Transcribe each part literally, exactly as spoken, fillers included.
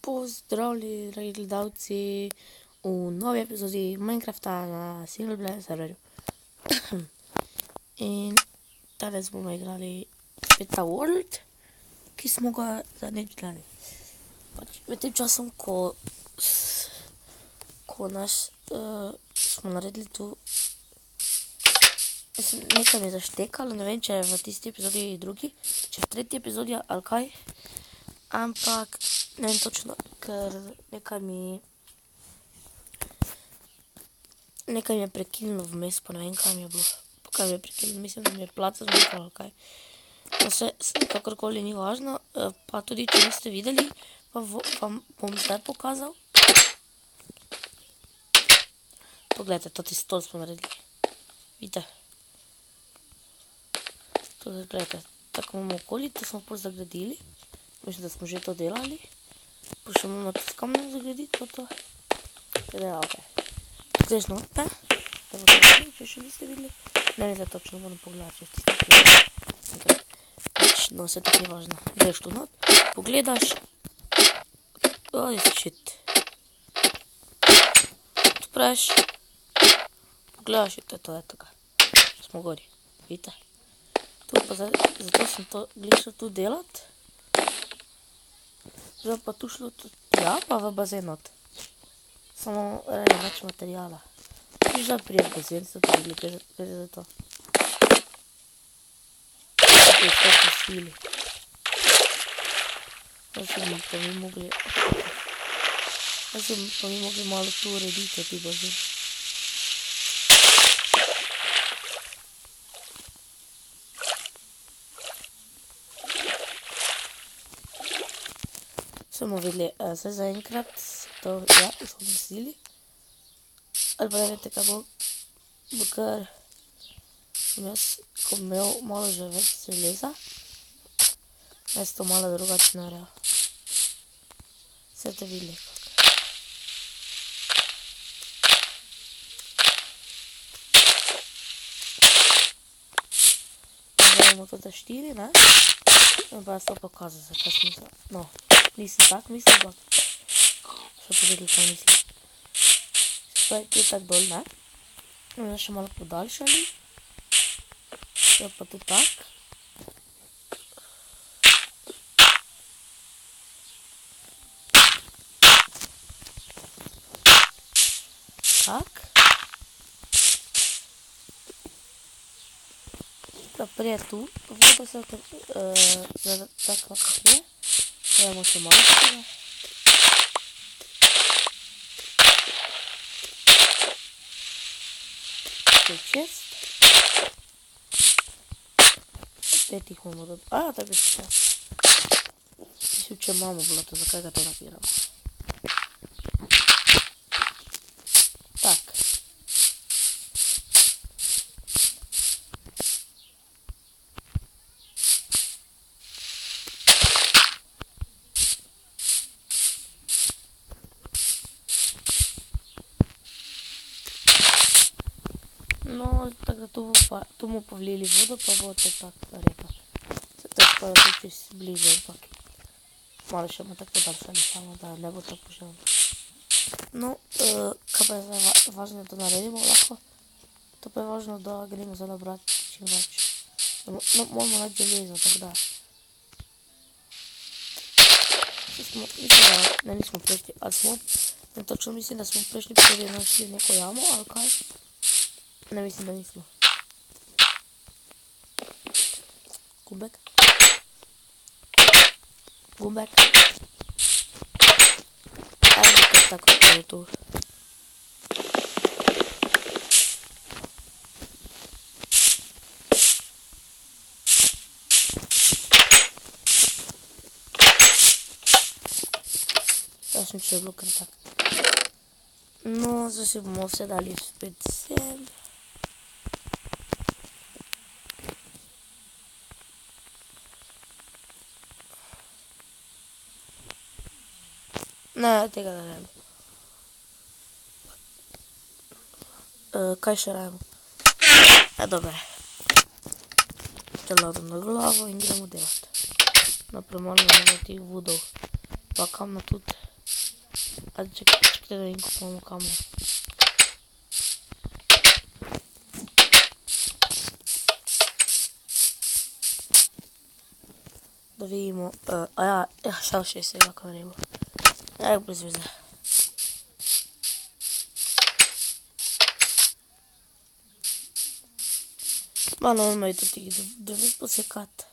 Pozdravljeni, dragi gledalci, v novi epizodi Minecrafta na single player serverju. In danes bomo igrali spet ta World, ki smo ga zadnjič igrali. Pač v tem času, ko, ko naš, uh, smo naredili tu, mislim, nekaj mi je zaštekalo, ne vem, če je v tisti epizodi drugi, če v tretji epizodi ali kaj, ampak ne vem točno, ker nekaj mi, nekaj mi je prekinilo vmes, pa ne vem, kaj mi je bilo, kaj mi je prekinilo, mislim, da mi je placa zmekala, kaj. No, se, kakorkoli ni važno, pa tudi, če niste videli, pa vam bom zdaj pokazal. Poglejte, toti stol smo naredili, vidite. To zdaj gledajte, tako imamo okoli, to smo pol zagradili, mislim, da smo že to delali. Pa še moramo tudi s kamnem zagraditi, pa to. Zdaj, ok. Zdaj note, da bo to videli, če še niste videli. Ne, ne, zdaj točno moram pogledati, če ste videli. Pač, no, vse tako ni važno. Greš tu not, pogledaš. Oj, shit. Odpreš. Pogledaš, to je to, eto ga. Smo gori, vidite. Tu pa zdaj, zato sem to glišel tu delati. Zdaj pa tu šlo tudi, ja, pa v bazenot. Samo reje več materijala. Zdaj prije bazen, so to videli, kaj je za to. Kaj je to posili. Zdaj so mi pa mi mogli, zdaj so mi pa mi mogli malo tu urediti, ti bazen. Smo videli, zdaj zaenkrat to, ja, smo mislili. Ali pa ne vete, kaj bo, bo kar sem jaz, ko bi imel malo že več železa, jaz to malo drugače naredil. Vse te videli. Zdaj imamo tudi štiri, ne? In pa jaz to pokazal, zakaj smisel. No. Nisem tak mislil, pa so povedali, kaj mislim. Zdaj je tak dol, ne? In zdaj še malo podaljšali. Zdaj pa tu tak. Tak. Da prije tu, voda se zdaj tako kako je. Dajmo še malo tega. To je čest. Opet jih imamo dobro. A, da bi se. Mislim, če imamo bilo to, zakaj ga to napiramo. Tak. No, tako da tu bomo pa vlili vodo, pa bo to tako repa. Se to je skoraj tu čez blizu, ampak malo še bomo tako podaljšali samo, da ne bo to poželjno. No, kaj pa je zdaj važno, da naredimo lahko? To pa je važno, da gremo zdaj nabrati čim več. No, moramo naći železo, tako da. Mislim, da ne nismo prešli, ali smo, ne točno mislim, da smo prešli prvi našli neko jamo, ali kaj. Ne mislim, da nismo. Gumbek. Gumbek. Ajde, nekaj tako je tu. Zdaj sem še bilo kar tak. No, zdaj si bomo vse dali spet sem. Ne, tega ne rajmo. Uh, kaj še rajmo? E, dobre. Čelado na glavo in gremo delati. Napremalo na tih vodov. Pa kam na tudi. Ajde, čekaj, čekaj da vidim kako imamo kameru. Da vidimo, uh, a ja, ja, šal še se kako ne bo. Ja, bez veze. Malo imaju to tih devet posekat.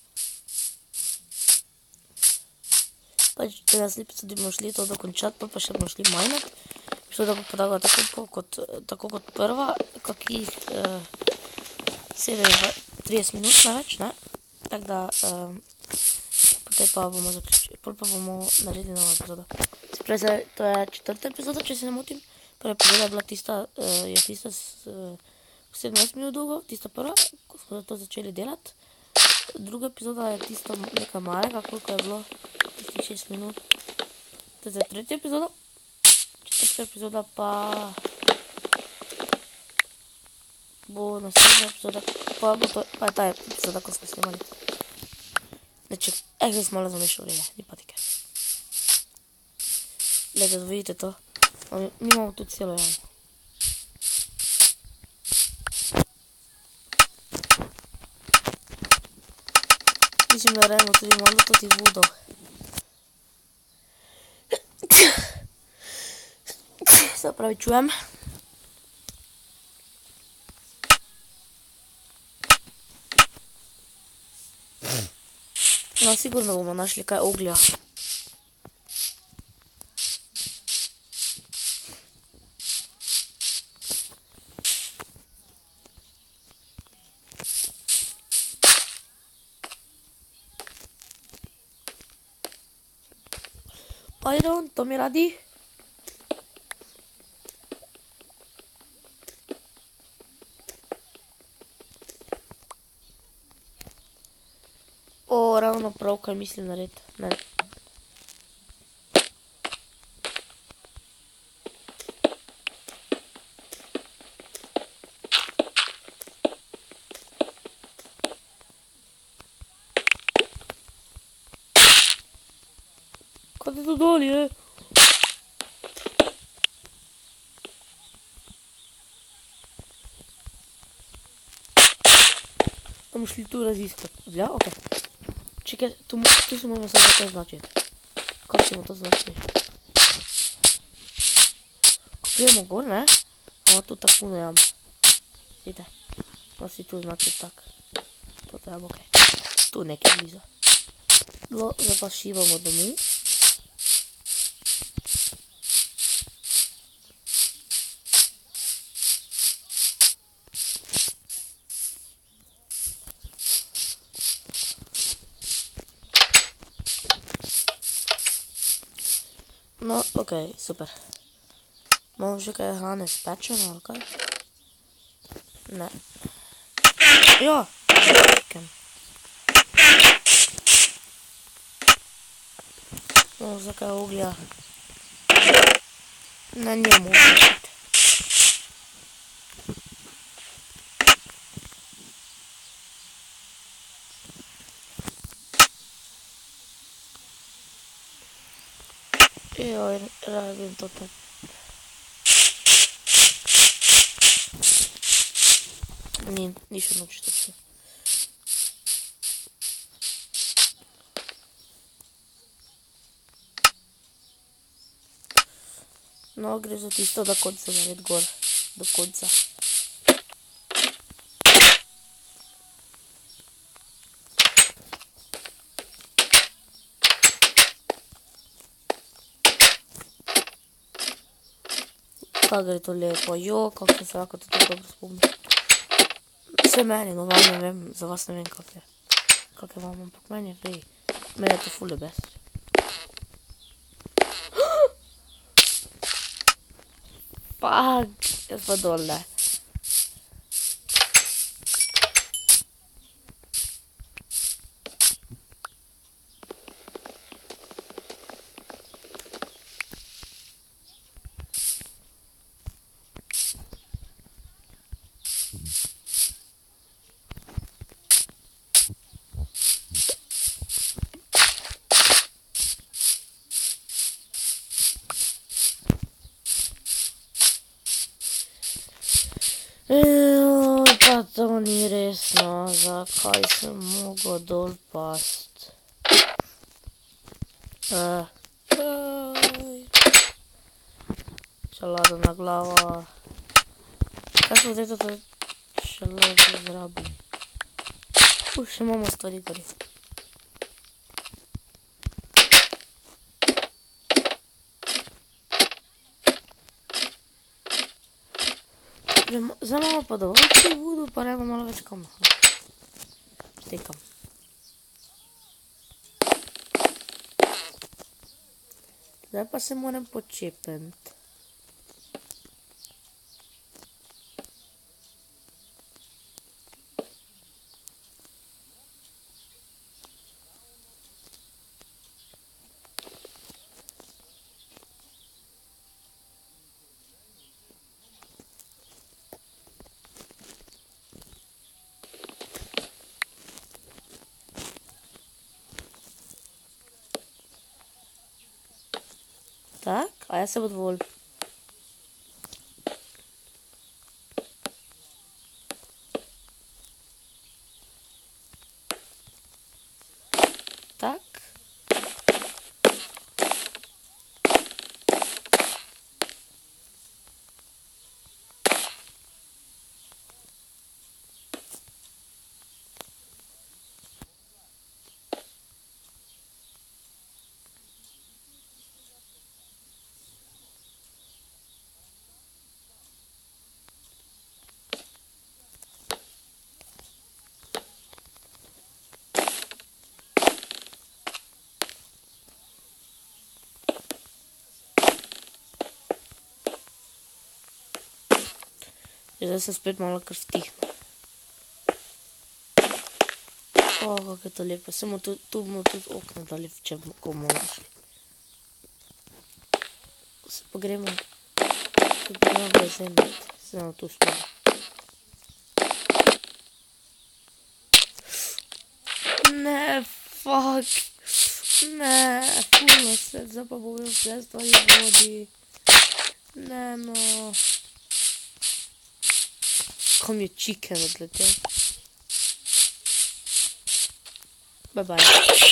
Pač teraz epizodi bomo šli to dokončati, pa pa še bomo šli minat. Što da bo podala tako kot, tako kot prva, kakih uh, trideset minut največ, ne? Tak da, uh, potem pa bomo zaključili, pol pa bomo naredili novo epizodo. Spravi, to je četrta epizoda, če se ne motim. Prva epizoda je bila tista, uh, je tista s uh, sedemnajst minut dolgo, tista prva, ko smo to začeli delati. Druga epizoda je tista nekaj malega, koliko je bilo, tistih šest minut. To je tretja epizoda. Četrta epizoda pa bo naslednja epizoda, pa bo to, pa je ta epizoda, ko smo snimali. Znači, eh, zdaj smo malo zamešali vreme, ni patike. Glede, da vidite to, mi imamo tu celo jamo. Mislim, da rejemo tudi malo toti vodo. Se pravi, čujem. No, sigurno bomo našli kaj oglja. Iron, to mi radi. O, ravno prav, kaj mislim narediti. Ne. Kaj je to dol, je? Bomo šli tu raziskati. Zlja, okej. Čekaj, tu, tu se moramo samo to značiti. Kako ćemo to značiti? Ko prijemo gor, ne? Ima tu tak puno jam. Vidite? Ima si tu značiti tak. To treba, okej. Tu nekaj blizu. No, zdaj pa šivamo domu. No, okej, super. Imamo že kaj hrane spečeno, ali kaj? Ne. Ja! Imamo za kaj oglja. Na njemu oglja. Joj, rabim to tako. Ni, ni še noč točno. No, gre za tisto, da konca nared gor. Do konca. Kako gre to lepo, jo, kako sem se lahko to tako dobro spomnil. Vse meni, no vam ne vem, za vas ne vem kak je. Kak je vam, ampak meni je fej. Meni je to ful the best. Fuck, jaz pa dol ne. Zakaj sem mogel dol past? Uh, Čeladna glava. Kaj smo zdaj to čeladno zrabili? Uh, še imamo stvari gori. Zdaj imamo pa dovolj pri vodu, pa rejmo malo več kamna. Stekam. Zdaj pa se moram počepniti. Tak, a ja se bo dovolj. Tak. Zdaj se spet malo kar vtihne. O, kako je to lepo. Samo tu, tu bomo tudi okna dali, če bomo našli. Se pa gremo, se pa gremo prezemljati. Se nam tu spod. Ne, fuck. Ne, fulno se, zdaj pa bom imel vse stvari v vodi. Ne, no. Kam je chicken odletel. Bye bye.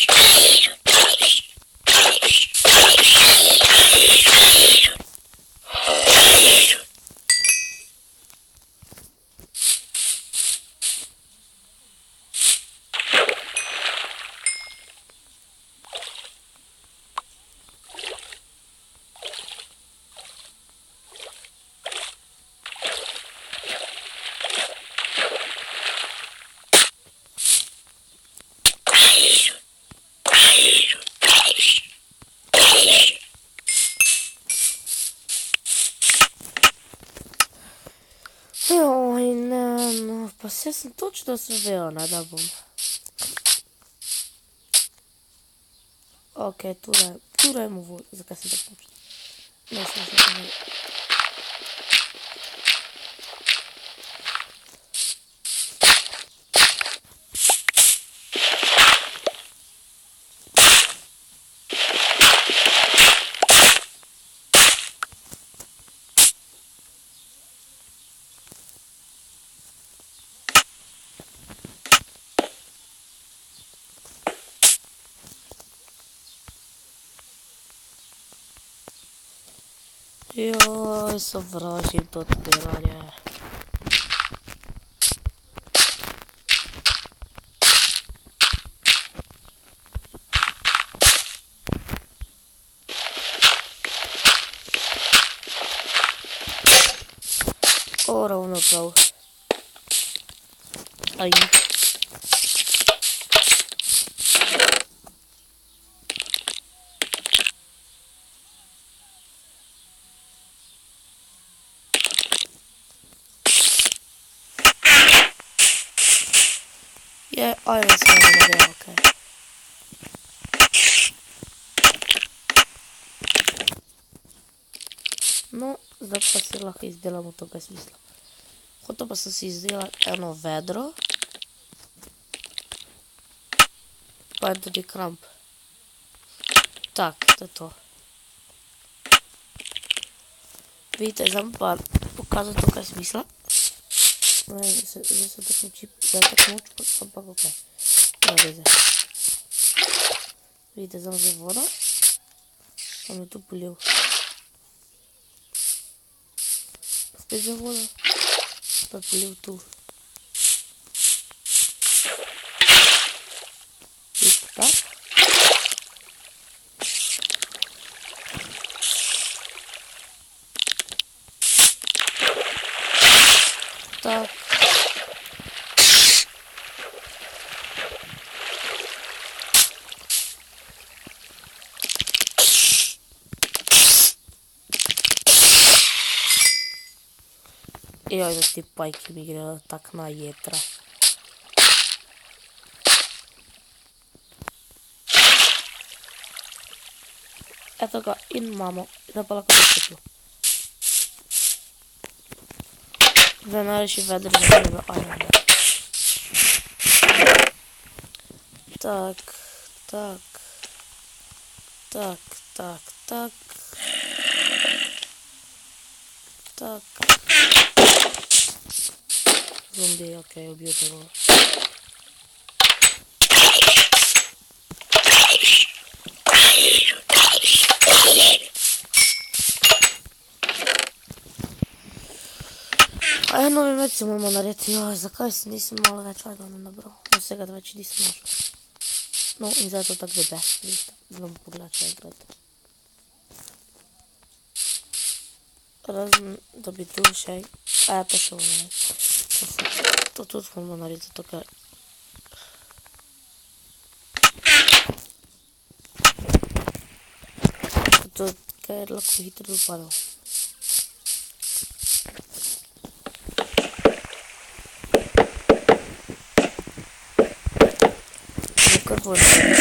Joj, ne, no, pa se sem točno srvel, ne, da bom. Ok, tu rajmo vodo, zakaj sem tako počel? Ne, sem se tako ne. Joj, sovražim to odpiranje. O, ravno prav. Aj. Je, ajme se ne gre, okej. No, zdaj pa si lahko izdelamo to, kaj smisla. Hotel pa sem si izdelati eno vedro. Pa je tudi kramp. Tak, to je to. Vidite, zdaj pa pokazal to, kaj smisla. Ne, zdaj se taknuči, zdaj taknuč, ampak ok. Ne veze. Vidite, zdaj že voda. Tam je tu polil. Spet za voda. Pa polil tu. Vidite, tak? Tak. Joj, da ti pajki mi gredo tak na jetra. Eto ga, in imamo. Zdaj pa lahko dostopno. Zdaj najreši vedro za njega, ajme. Tak, tak. Tak, tak, tak. Tak. Zombi, okej, ubil tega. A eno mi več si moramo narediti, joj, zakaj si nisem malo več lagano nabral, vsega da več nisem našel. No, in zdaj je to tako dobe, vidite, zdaj bomo pogledati še enkrat. Razen, da bi tu še, a ja, to še bomo narediti. To tudi moramo narediti, zato ker... Zato ker lahko hitro dopadal. Kar bo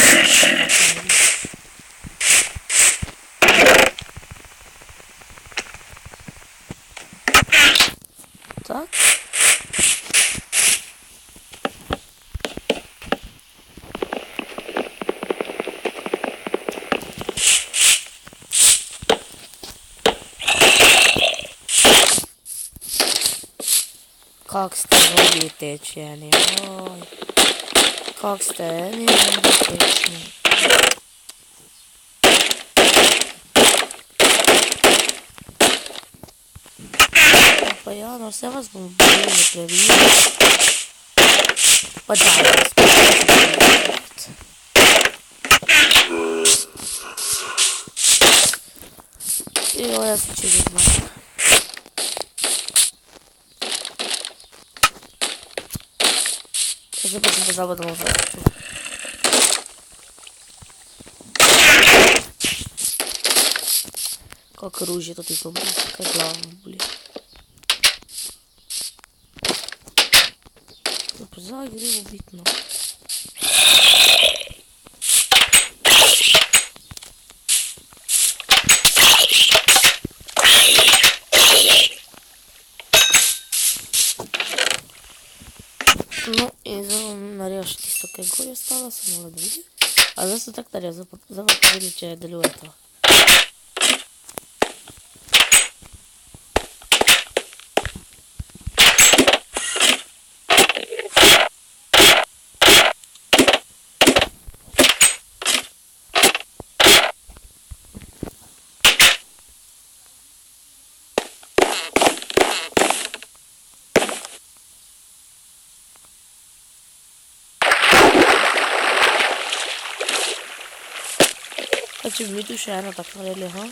tak. Kak ste zombi tečeni, oj. Kak ste, ni zombi tečeni. Pa ja, no vse vas bomo bolili, previli. Pa daj vas bolili. Jo, jaz se če že znam. Zdaj pa sem pozabil, da bomo vrati. Kak ruž je to ti zombi, kaj glavo boli. Pa zdaj gre v bitno. No, in zdaj bom naredil še tisto, kaj gor je stalo, samo da vidim. A zdaj so tak naredil, zdaj pa povedali, če deluje to. Pa če bi mi tu še eno tako naredili, ha?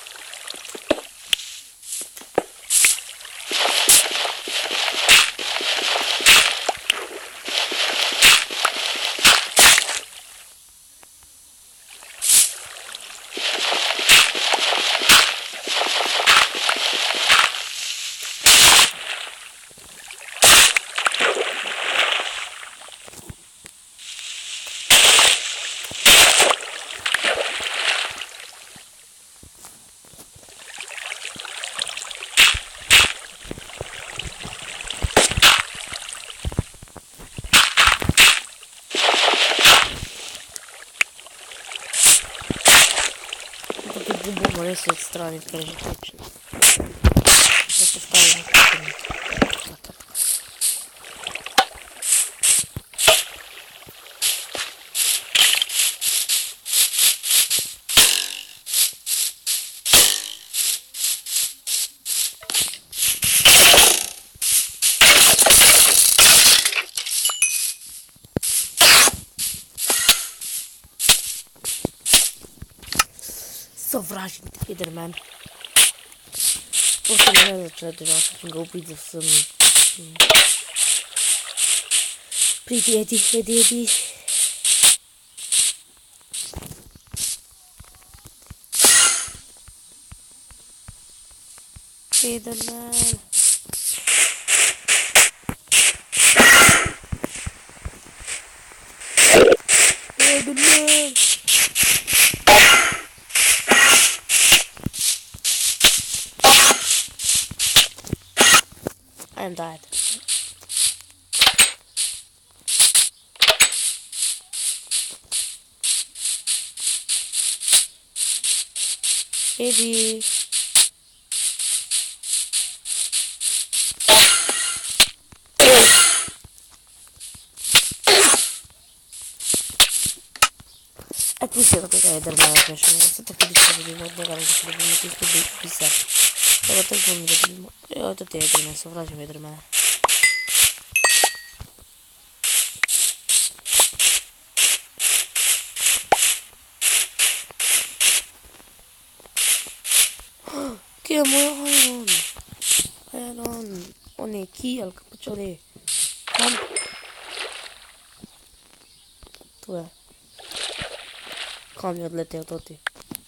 Bomo res odstraniti, ker je že točno. Da se stavimo. Sovražnik Enderman. Просто не ме зачете, аз ще го опит за съмни. Приди, еди, еди, еди. Enderman. Enderman. I am died. Eddie. Atmosfera da Enderman arkadaşlar. Nasıl takıldı şimdi? Ne kadar güçlü bir müthiş bir bilgisayar. Evo tako mi da vidimo. Evo to ti je Enderman, se vraćam Endermana. Kje je moj Iron? Iron. On je key, ali kako će ovdje? Tam. Tu je. Kam je odleteo to ti?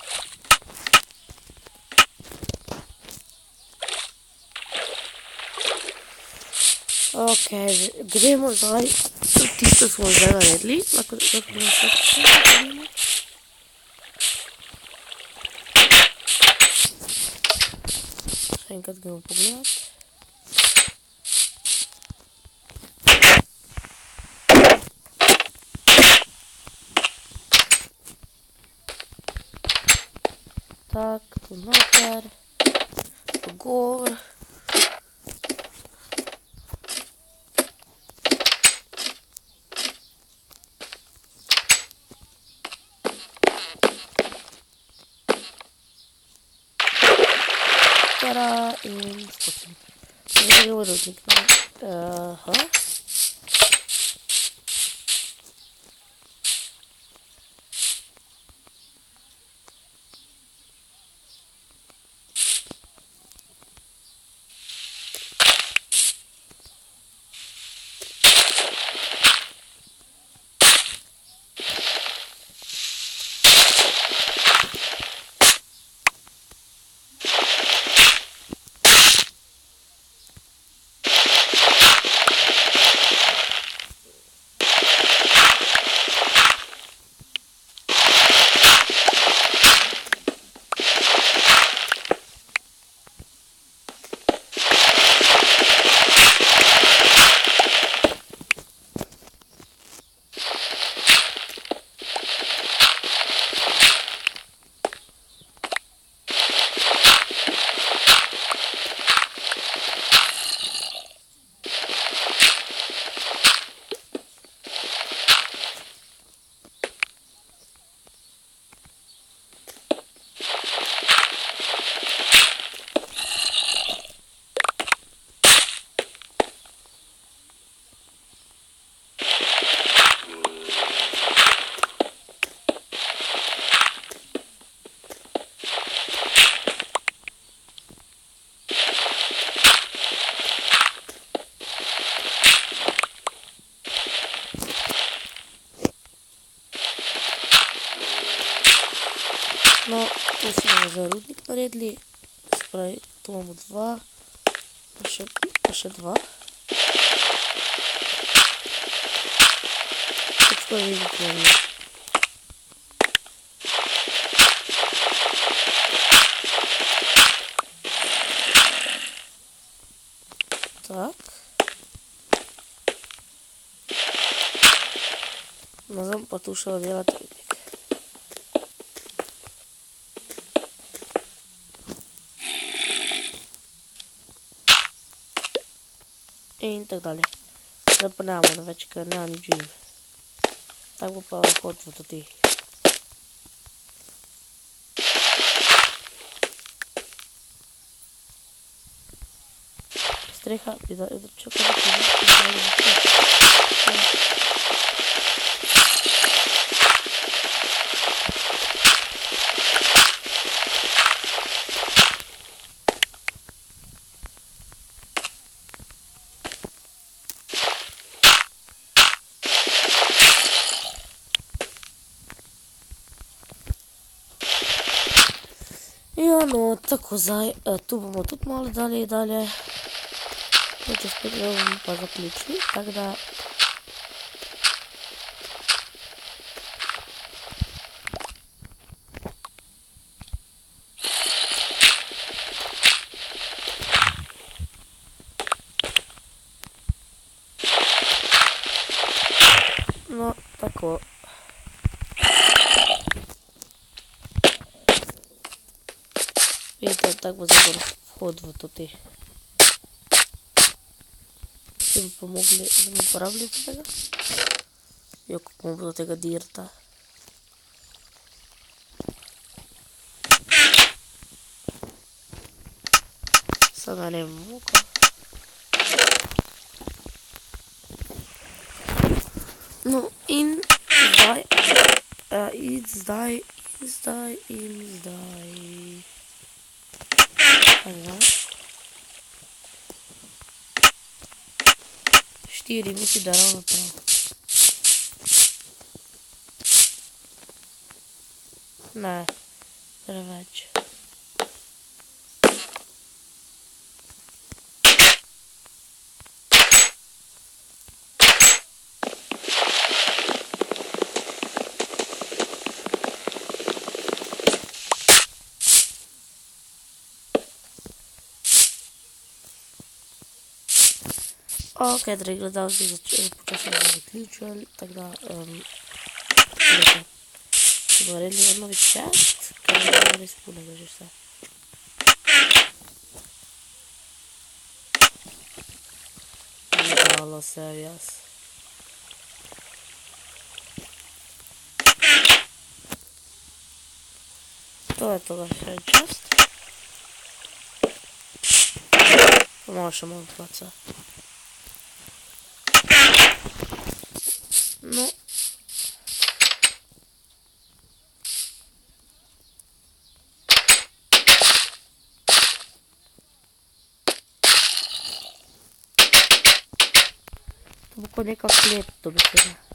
Ok, gremo zdaj, tisto smo zdaj naredili, lahko da bomo še vidimo. Še enkrat gremo pogledat. Tak, tu noter, tu gor. In skočim. Zdaj gremo rudnik. Aha. No, tu smo za rudnik naredili, spravi, tu imamo dva, pa še, pa še dva. Tako je rudnik naredili. Tak. No, zdaj pa tu še delati rudnik. In tako dalje. Zdaj pa nemamo več, ker nema nič živ. Tako pa hodimo tudi. Streha, bi da čakaj, da bi da Ja, no, tako zdaj, tu bomo tudi malo dalje in dalje. Če spet ne bomo pa zaključili, tako da... No, tako. Vidite, tako bo zdaj vhod v to te. Če bi pa mogli, da bi uporabili tega. Jo, kako bomo do tega dirta. Sada ne bomo kako. No, in zdaj, uh, in zdaj, in zdaj, in zdaj. Zdaj. Štiri, mislim, da ravno prav. Ne, preveč. Ok, dragi gledalci, počasno bomo zaključili, tako da, um, bomo naredili en novi čest, ker je res punega že vse. Vidalo se jaz. To je toga še en čest. Pa malo še malo placa. No. To bo kot neka klet, to bi se da.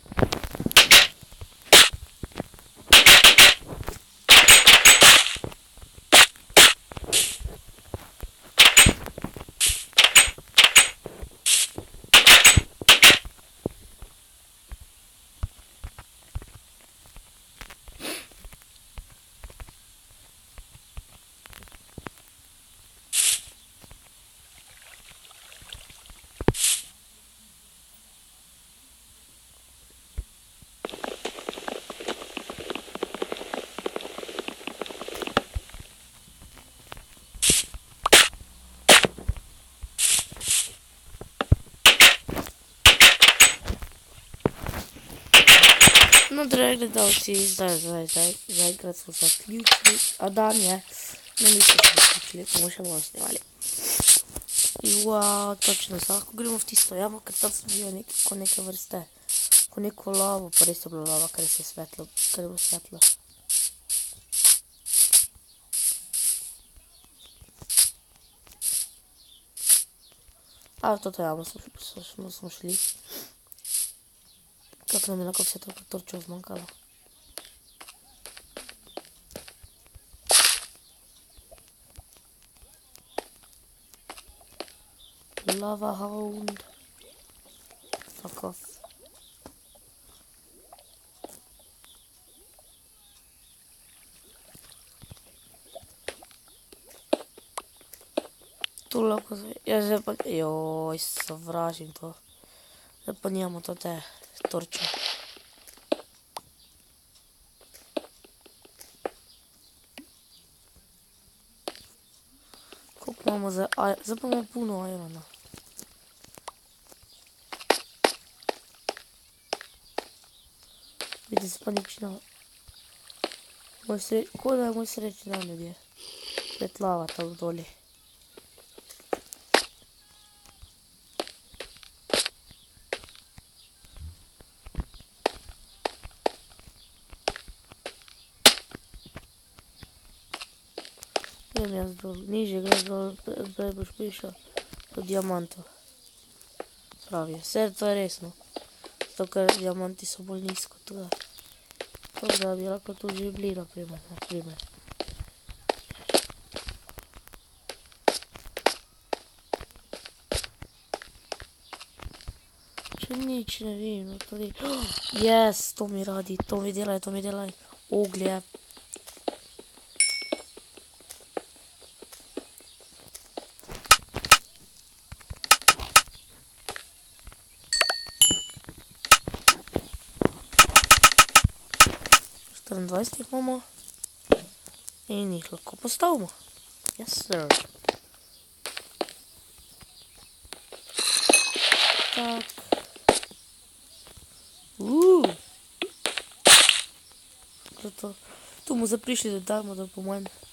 No, dragi gledalci, zdaj, zdaj, zdaj, zaenkrat smo zaključili, a dan je, no nismo se zaključili, bomo še malo snimali. Wow, točno, zdaj lahko gremo v tisto jamo, ker tam sem bil nekaj, ko neke vrste, ko neko lavo, pa res je bilo lava, ker je svetlo, ker je bilo svetlo. A, v toto jamo smo, smo šli. Kako nam je lahko vse toliko torčev zmanjkalo. Lava hound. Fuck off. Tu lahko zdaj, ja zdaj pa, joj, sovražim to. Zdaj pa nijamo to te torče. Koliko imamo zdaj, zdaj pa imamo puno irona. Vidim se pa nič na... Ko da je moj srečni dan ljudje. Spet lava tam doli. Grem jaz dol, nižje grem dol, zdaj boš prišel do diamantov. Pravi, vse to je resno. Zato, ker diamanti so bolj nizko tuga. To da bi lahko tu že bili, naprimer, naprimer. Nič ne vem, no tudi. Yes, to mi radi, to mi delaj, to mi delaj. Oglje. štiriindvajset jih imamo. In jih lahko postavimo. Yes, sir. Tak. Uuu. To, to. Tu mu zdaj prišli, da dajmo, da po manj.